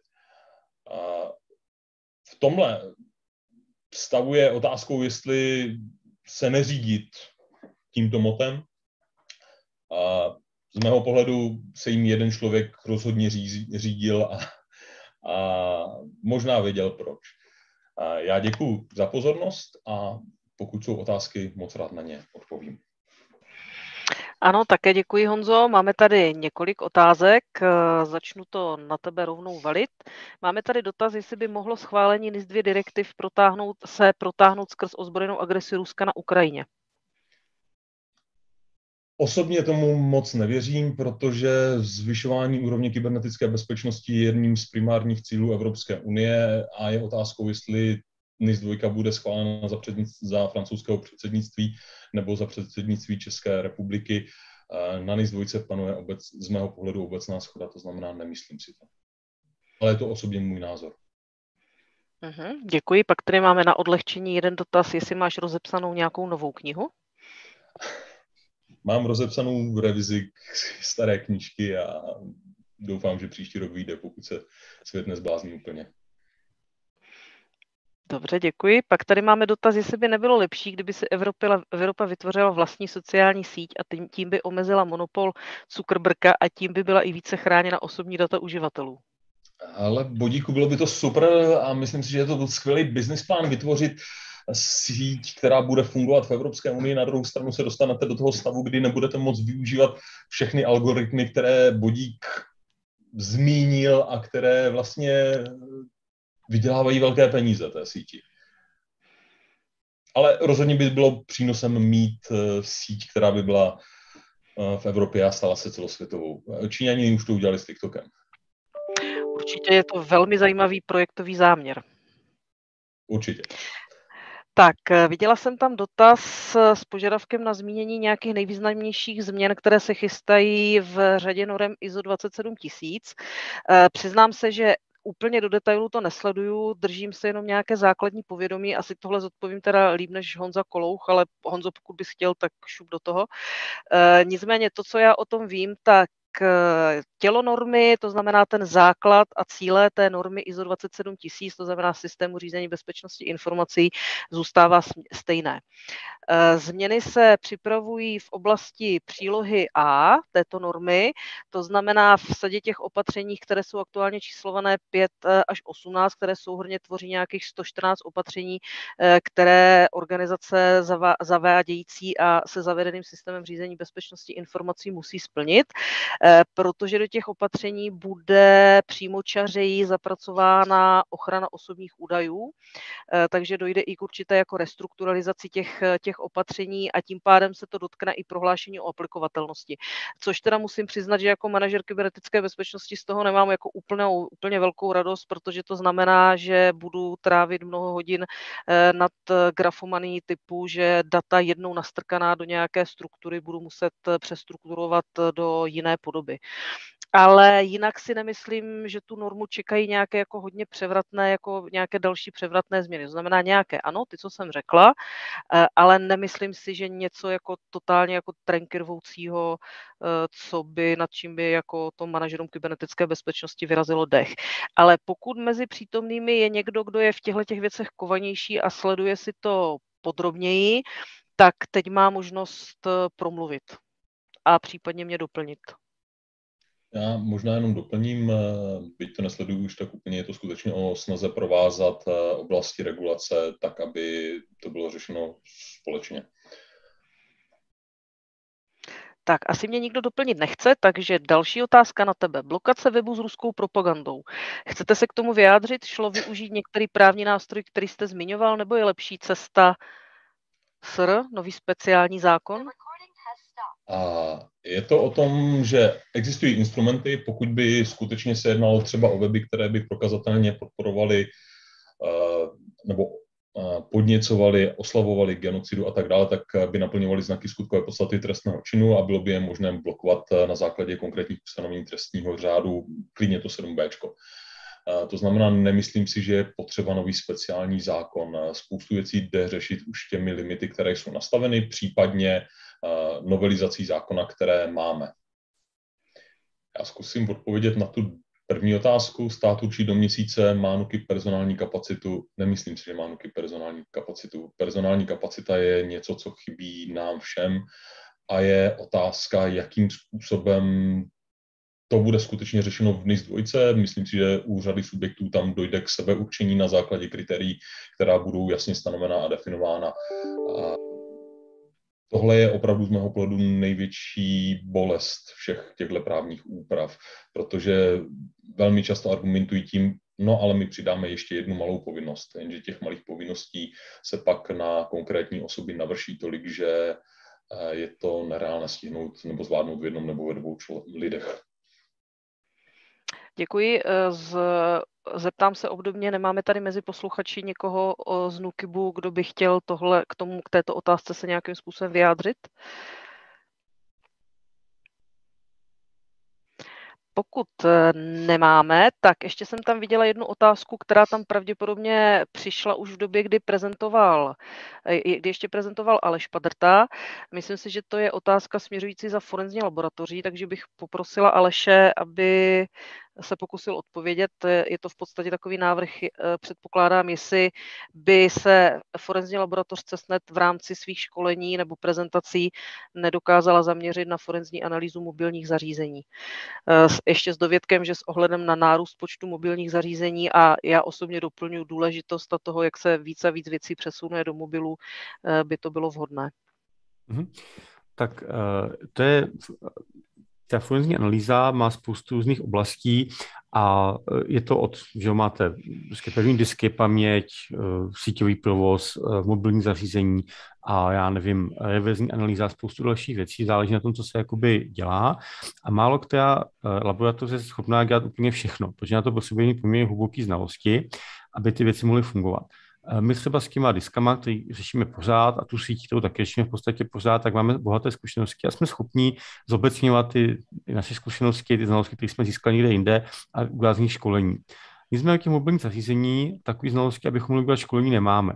V tomhle stavu je otázkou, jestli se neřídit tímto motem. Z mého pohledu se jim jeden člověk rozhodně řídil a, a možná věděl proč. Já děkuji za pozornost a pokud jsou otázky, moc rád na ně odpovím. Ano, také děkuji, Honzo. Máme tady několik otázek. Začnu to na tebe rovnou valit. Máme tady dotaz, jestli by mohlo schválení NIS dva direktiv protáhnout, se protáhnout skrz ozbrojenou agresi Ruska na Ukrajině. Osobně tomu moc nevěřím, protože zvyšování úrovně kybernetické bezpečnosti je jedním z primárních cílů Evropské unie a je otázkou, jestli NIS dva bude schválena za, za francouzského předsednictví nebo za předsednictví České republiky. Na NIS dva panuje obec, z mého pohledu obecná shoda, to znamená, nemyslím si to. Ale je to osobně můj názor. Uhum, děkuji. Pak tady máme na odlehčení jeden dotaz, jestli máš rozepsanou nějakou novou knihu. Mám rozepsanou revizi staré knížky a doufám, že příští rok vyjde, pokud se svět nezblázní úplně. Dobře, děkuji. Pak tady máme dotaz, jestli by nebylo lepší, kdyby si Evropa, Evropa vytvořila vlastní sociální síť a tím, tím by omezila monopol Zuckerberga a tím by byla i více chráněna osobní data uživatelů. Ale bodíku, bylo by to super a myslím si, že je to skvělý business plán vytvořit síť, která bude fungovat v Evropské unii. Na druhou stranu se dostanete do toho stavu, kdy nebudete moct využívat všechny algoritmy, které Bodík zmínil a které vlastně vydělávají velké peníze té síti. Ale rozhodně by bylo přínosem mít síť, která by byla v Evropě a stala se celosvětovou. Číňani už to udělali s TikTokem. Určitě je to velmi zajímavý projektový záměr. Určitě. Tak, viděla jsem tam dotaz s požadavkem na zmínění nějakých nejvýznamnějších změn, které se chystají v řadě norem I S O dvacet sedm tisíc. Přiznám se, že úplně do detailu to nesleduju, držím se jenom nějaké základní povědomí, asi tohle zodpovím teda líp než Honza Kolouch, ale Honzo, pokud bys chtěl, tak šup do toho. Nicméně to, co já o tom vím, tak tělo normy, to znamená ten základ a cíle té normy I S O dvacet sedm tisíc, to znamená systému řízení bezpečnosti informací, zůstává stejné. Změny se připravují v oblasti přílohy A této normy, to znamená v sadě těch opatření, které jsou aktuálně číslované pět až osmnáct, které souhrnně tvoří nějakých sto čtrnáct opatření, které organizace zavádějící a se zavedeným systémem řízení bezpečnosti informací musí splnit, protože do těch opatření bude přímočařeji zapracována ochrana osobních údajů, takže dojde i k určité jako restrukturalizaci těch, těch opatření a tím pádem se to dotkne i prohlášení o aplikovatelnosti. Což teda musím přiznat, že jako manažer kybernetické bezpečnosti z toho nemám jako úplnou, úplně velkou radost, protože to znamená, že budu trávit mnoho hodin nad grafomanii typu, že data jednou nastrkaná do nějaké struktury budu muset přestrukturovat do jiné podoby. Ale jinak si nemyslím, že tu normu čekají nějaké jako hodně převratné, jako nějaké další převratné změny. To znamená nějaké, ano, ty, co jsem řekla, ale nemyslím si, že něco jako totálně jako trenky-rvoucího, co by, nad čím by jako to manažerům kybernetické bezpečnosti vyrazilo dech. Ale pokud mezi přítomnými je někdo, kdo je v těchto těch věcech kovanější a sleduje si to podrobněji, tak teď má možnost promluvit a případně mě doplnit. Já možná jenom doplním, byť to nesleduju už tak úplně, je to skutečně o snaze provázat oblasti regulace tak, aby to bylo řešeno společně. Tak, asi mě nikdo doplnit nechce, takže další otázka na tebe. Blokace webu s ruskou propagandou. Chcete se k tomu vyjádřit? Šlo využít některý právní nástroj, který jste zmiňoval, nebo je lepší cesta S R, nový speciální zákon? A je to o tom, že existují instrumenty, pokud by skutečně se jednalo třeba o weby, které by prokazatelně podporovaly nebo podněcovali, oslavovali genocidu a tak dále, tak by naplňovali znaky skutkové podstaty trestného činu a bylo by je možné blokovat na základě konkrétních ustanovení trestního řádu, klidně to sedm bé. To znamená, nemyslím si, že je potřeba nový speciální zákon. Spoustu věcí jde řešit už těmi limity, které jsou nastaveny, případně novelizací zákona, které máme. Já zkusím odpovědět na tu první otázku. Stát určí do měsíce, má Nuky personální kapacitu. Nemyslím si, že má Nuky personální kapacitu. Personální kapacita je něco, co chybí nám všem a je otázka, jakým způsobem to bude skutečně řešeno v N I S dvojce. Myslím si, že u řady subjektů tam dojde k sebeurčení na základě kritérií, která budou jasně stanovená a definována. A tohle je opravdu z mého pohledu největší bolest všech těchto právních úprav, protože velmi často argumentují tím, no ale my přidáme ještě jednu malou povinnost, jenže těch malých povinností se pak na konkrétní osoby navrší tolik, že je to nereálné stihnout nebo zvládnout v jednom nebo ve dvou lidech. Děkuji. Z, zeptám se obdobně, nemáme tady mezi posluchači někoho z NÚKIBu, kdo by chtěl tohle, k tomu, k této otázce se nějakým způsobem vyjádřit? Pokud nemáme, tak ještě jsem tam viděla jednu otázku, která tam pravděpodobně přišla už v době, kdy prezentoval, kdy ještě prezentoval Aleš Padrta. Myslím si, že to je otázka směřující za forenzní laboratoří, takže bych poprosila Aleše, aby se pokusil odpovědět. Je to v podstatě takový návrh, předpokládám, jestli by se forenzní laboratoř CESNET v rámci svých školení nebo prezentací nedokázala zaměřit na forenzní analýzu mobilních zařízení. Ještě s dovědkem, že s ohledem na nárůst počtu mobilních zařízení a já osobně doplňuji důležitost a toho, jak se více a víc věcí přesunuje do mobilů, by to bylo vhodné. Mm-hmm. Tak to je... Ta forenzní analýza má spoustu různých oblastí a je to od, že máte pevný disky, paměť, síťový provoz, mobilní zařízení a já nevím, reverzní analýza, spoustu dalších věcí, záleží na tom, co se jakoby dělá a málo která laboratoř je schopná dělat úplně všechno, protože na to potřebuje poměrně hluboké znalosti, aby ty věci mohly fungovat. My třeba s těma diskama, který řešíme pořád a tu síť, kterou taky řešíme v podstatě pořád, tak máme bohaté zkušenosti a jsme schopni zobecňovat ty, ty naše zkušenosti, ty znalosti, které jsme získali někde jinde a udělat z nich školení. Nicméně těch mobilních zařízení takové znalosti, abychom mohli udělat školení, nemáme.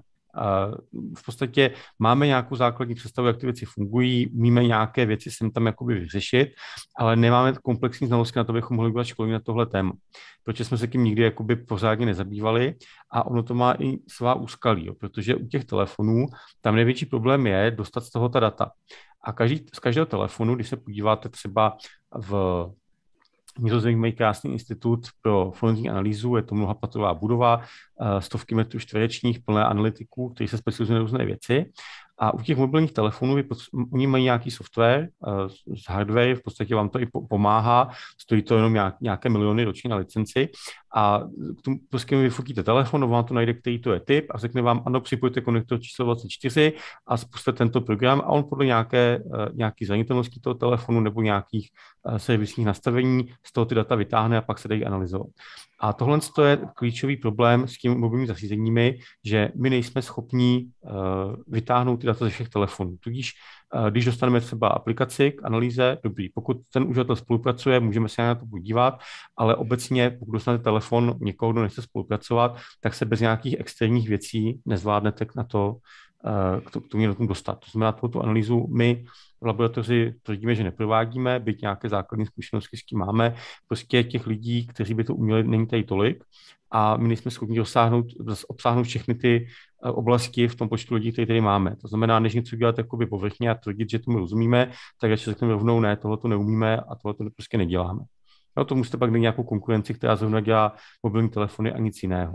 V podstatě máme nějakou základní představu, jak ty věci fungují, umíme nějaké věci sem tam jakoby vyřešit, ale nemáme komplexní znalosti na to, abychom mohli dělat školení na tohle téma. Protože jsme se tím nikdy jakoby pořádně nezabývali a ono to má i svá úskalí, jo, protože u těch telefonů tam největší problém je dostat z toho ta data. A každý, z každého telefonu, když se podíváte třeba v Nizozemí mají krásný institut pro forenzní analýzu, je to mnohapatrová budova, stovky metrů čtverečních, plné analytiků, kteří se specializují na různé věci. A u těch mobilních telefonů oni mají nějaký software z hardware, v podstatě vám to i pomáhá, stojí to jenom nějaké miliony ročně na licenci a k tomu prostě vyfotíte telefon, vám to najde, který to je typ a řekne vám, ano, připojte konektor číslo dvacet čtyři a spusťte tento program a on podle nějaké, nějaký zranitelnosti toho telefonu nebo nějakých servisních nastavení z toho ty data vytáhne a pak se dají analyzovat. A tohle je klíčový problém s těmi mobilními zařízeními, že my nejsme schopni uh, vytáhnout ty data ze všech telefonů. Tudíž, uh, když dostaneme třeba aplikaci k analýze, dobrý, pokud ten uživatel spolupracuje, můžeme se na to podívat, ale obecně, pokud dostanete telefon někoho, kdo nechce spolupracovat, tak se bez nějakých externích věcí nezvládnete na to, uh, k, to, k tomu tomu dostat. To znamená, tu analýzu my v laboratoři tvrdíme, že neprovádíme, byť nějaké základní zkušenosti s tím máme. Prostě těch lidí, kteří by to uměli, není tady tolik a my nejsme schopni dosáhnout, obsáhnout všechny ty oblasti v tom počtu lidí, které tady máme. To znamená, než něco dělat jakoby povrchně a tvrdit, že tomu rozumíme, tak radši řekneme rovnou ne, tohle to neumíme a tohle to prostě neděláme. No, to musíte pak mít nějakou konkurenci, která zrovna dělá mobilní telefony a nic jiného.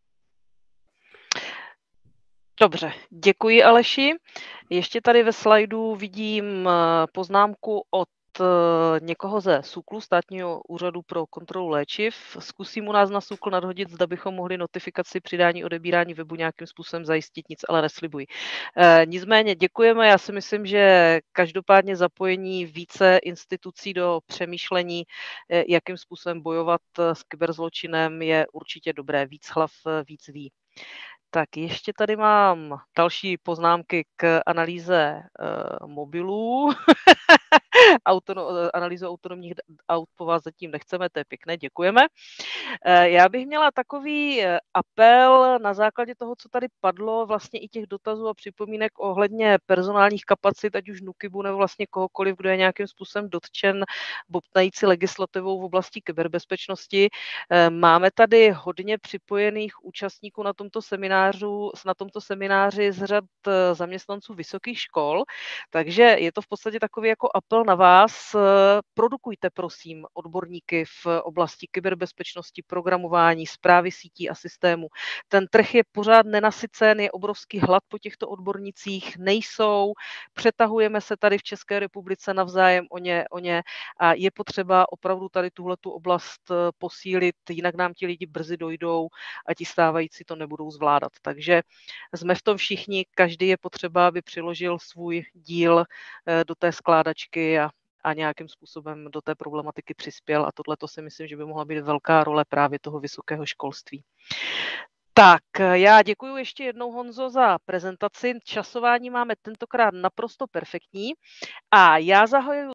Dobře, děkuji Aleši. Ještě tady ve slajdu vidím poznámku od někoho ze SÚKLu, Státního úřadu pro kontrolu léčiv. Zkusím u nás na SÚKL nadhodit, zda bychom mohli notifikaci přidání odebírání webu nějakým způsobem zajistit, nic ale neslibuji. E, nicméně děkujeme, já si myslím, že každopádně zapojení více institucí do přemýšlení, jakým způsobem bojovat s kyberzločinem, je určitě dobré. Víc hlav, víc ví. Tak ještě tady mám další poznámky k analýze uh, mobilů. Autono, analýzu autonomních aut po vás zatím nechceme, to je pěkné, děkujeme. Já bych měla takový apel na základě toho, co tady padlo, vlastně i těch dotazů a připomínek ohledně personálních kapacit, ať už NÚKIBu nebo vlastně kohokoliv, kdo je nějakým způsobem dotčen bobtnající legislativou v oblasti kyberbezpečnosti. Máme tady hodně připojených účastníků na tomto seminářu, na tomto semináři z řad zaměstnanců vysokých škol, takže je to v podstatě takový jako apel na vás. Produkujte, prosím, odborníky v oblasti kyberbezpečnosti, programování, správy sítí a systémů. Ten trh je pořád nenasycen, je obrovský hlad po těchto odbornicích, nejsou, přetahujeme se tady v České republice navzájem o ně, o ně a je potřeba opravdu tady tuhletu oblast posílit, jinak nám ti lidi brzy dojdou a ti stávající to nebudou zvládat. Takže jsme v tom všichni, každý je potřeba, aby přiložil svůj díl do té skládačky a, a nějakým způsobem do té problematiky přispěl a tohle to si myslím, že by mohla být velká role právě toho vysokého školství. Tak, já děkuji ještě jednou, Honzo, za prezentaci. Časování máme tentokrát naprosto perfektní a já zahajuji